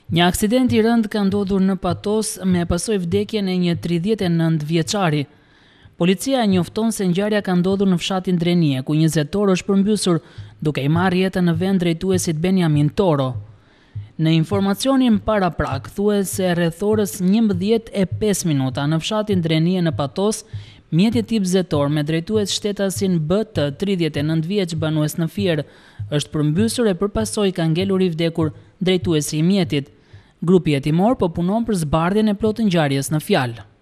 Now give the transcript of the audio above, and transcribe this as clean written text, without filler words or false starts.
Një aksident i rënd ka ndodhur në Patos me pasojë vdekjen e një 39 vjeçari. Policia njofton se ngjarja ka ndodhur në fshatin Drenie, ku një zetor është përmbysur duke i marrë jetën në vend drejtuesit Benjamin Toro. Në informacionin paraprak thuhet se rreth orës 11:05 në fshatin Drenie në Patos, mjeti tip zetor me drejtues shtetasin BT, 39 vjeç, banues në Fier, është përmbysur e përpasoj ka ngelur i vdekur drejtuesi i mjetit. Grupi hetimor po punon për zbardhjen e plotë ngjarjes në fjalë.